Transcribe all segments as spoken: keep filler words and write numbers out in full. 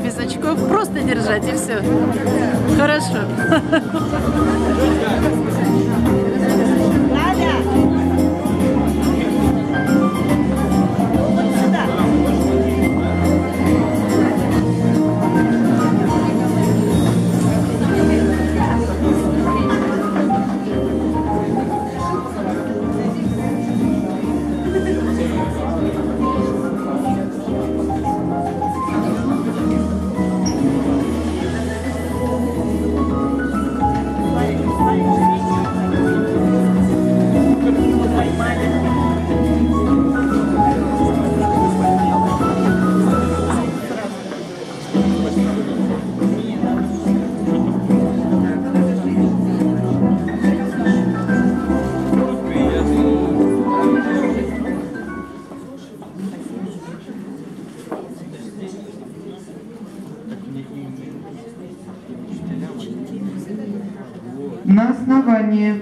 без очков, просто держать и все. Хорошо. На основании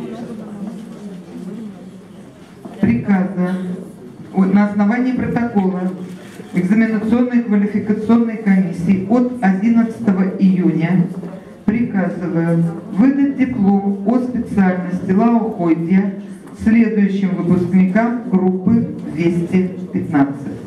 приказа, на основании протокола экзаменационной квалификационной комиссии от одиннадцатого июня приказываю выдать диплом о специальности лаохойдия следующим выпускникам группы двести пятнадцать.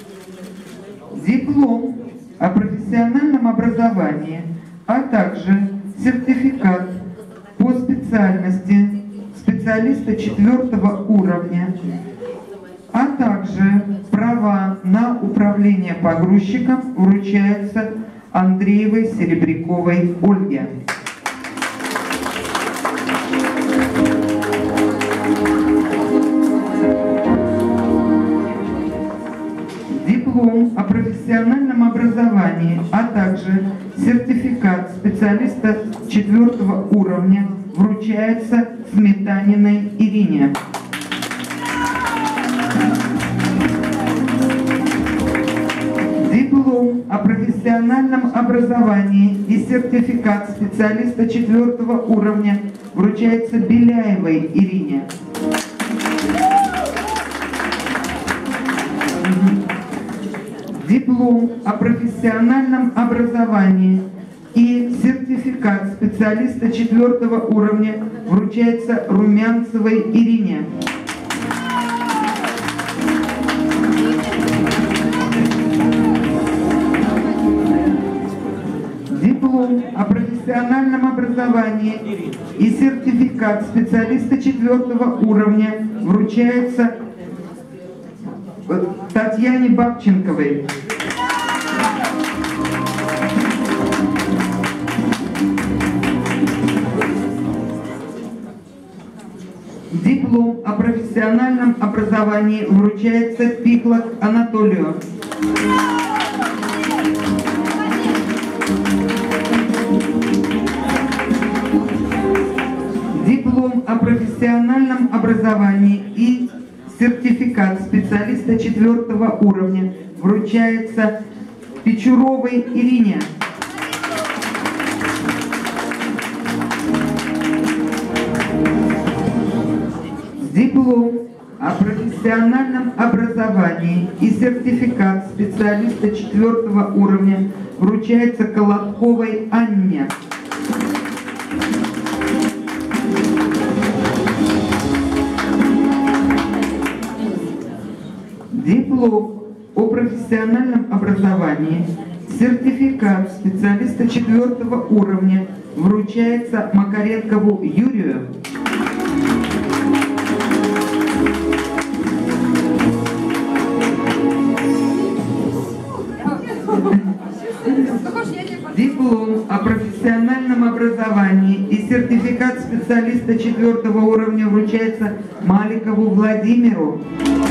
Диплом о профессиональном образовании, а также сертификат по специальности специалиста четвертого уровня, а также права на управление погрузчиком вручаются Андреевой Серебряковой Ольге. Диплом о профессиональном образовании, а также сертификат специалиста четвертого уровня вручается Сметаниной Ирине. Диплом о профессиональном образовании и сертификат специалиста четвертого уровня вручается Беляевой Ирине. Диплом о профессиональном образовании и сертификат специалиста четвертого уровня вручается Румянцевой Ирине. Диплом о профессиональном образовании и сертификат специалиста четвертого уровня вручается Татьяне Бабченковой. Диплом о профессиональном образовании вручается Пиклак Анатолию. Диплом о профессиональном образовании и сертификат специалиста четвертого уровня вручается Печуровой Ирине. Диплом о профессиональном образовании и сертификат специалиста четвертого уровня вручается Колобковой Анне. Диплом о профессиональном образовании, сертификат специалиста четвертого уровня вручается Макаренкову Юрию. Диплом о профессиональном образовании и сертификат специалиста четвертого уровня вручается Маликову Владимиру.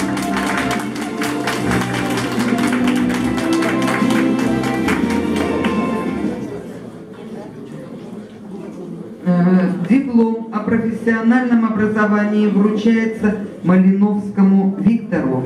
Диплом о профессиональном образовании вручается Малиновскому Виктору.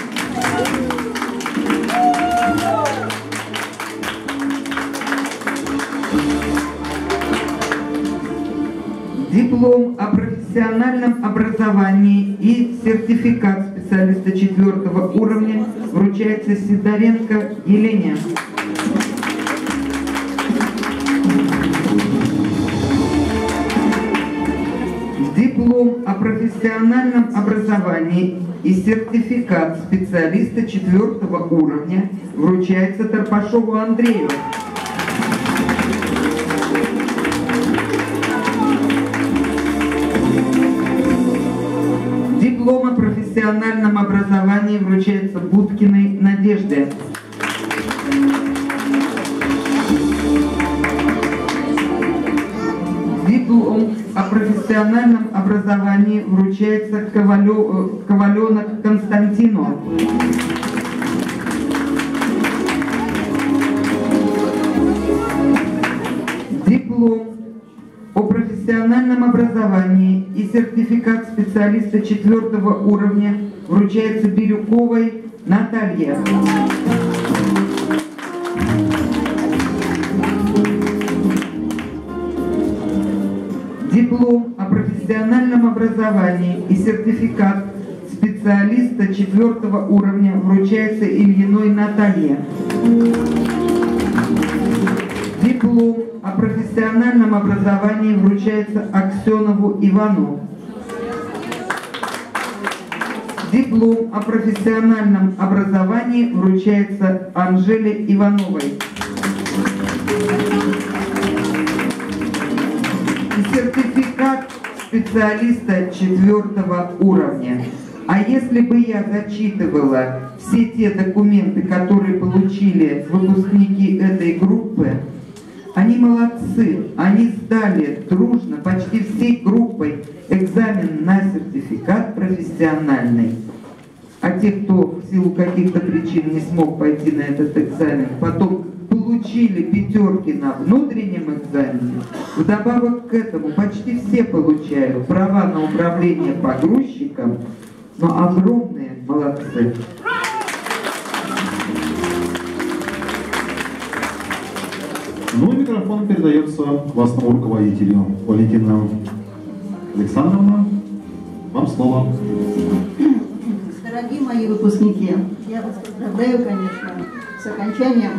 Диплом о профессиональном образовании и сертификат специалиста четвертого уровня вручается Сидоренко Елене. профессиональном образовании и сертификат специалиста четвертого уровня вручается Тарпашову Андрею. Диплом о профессиональном образовании вручается Будкиной Надежде. Диплом о профессиональном образовании вручается Ковалё... Коваленок Константину. Диплом о профессиональном образовании и сертификат специалиста четвертого уровня вручается Бирюковой Наталье. Диплом о профессиональном образовании и сертификат специалиста четвертого уровня вручается Ильиной Наталье. Диплом о профессиональном образовании вручается Аксенову Ивану. Диплом о профессиональном образовании вручается Анжеле Ивановой. И сертификат специалиста четвертого уровня. А если бы я зачитывала все те документы, которые получили выпускники этой группы, они молодцы, они сдали дружно, почти всей группой, экзамен на сертификат профессиональный. А те, кто в силу каких-то причин не смог пойти на этот экзамен, потом получили пятерки на внутреннем экзамене, вдобавок к этому почти все получают права на управление погрузчиком, но огромные молодцы. Ну и микрофон передается классному руководителю. Валентина Александровна, вам слово. Дорогие мои выпускники, я вас поздравляю, конечно, с окончанием.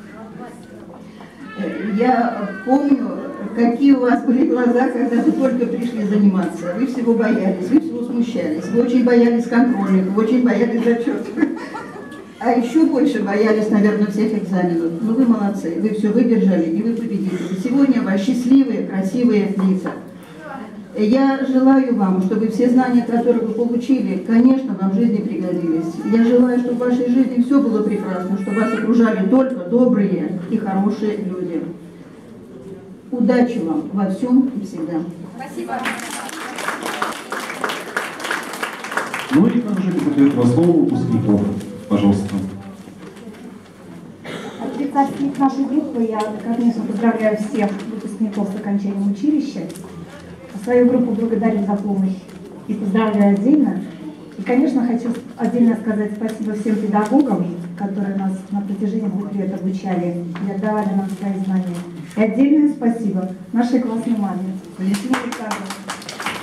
Я помню, какие у вас были глаза, когда вы только пришли заниматься. Вы всего боялись, вы всего смущались, вы очень боялись контрольных, вы очень боялись зачетов. А еще больше боялись, наверное, всех экзаменов. Но вы молодцы, вы все выдержали и вы победили. Сегодня у вас счастливые, красивые лица. Я желаю вам, чтобы все знания, которые вы получили, конечно, вам в жизни пригодились. Я желаю, чтобы в вашей жизни все было прекрасно, чтобы вас окружали только добрые и хорошие люди. Удачи вам во всем и всегда. Спасибо. Ну и также передает вас слово выпускников. Пожалуйста. От лица всех нашей группы я, конечно, поздравляю всех выпускников с окончанием училища. Свою группу благодарю за помощь и поздравляю отдельно. И, конечно, хочу отдельно сказать спасибо всем педагогам, которые нас на протяжении двух лет обучали и отдавали нам свои знания. И отдельное спасибо нашей классной маме, Валентине Александровне.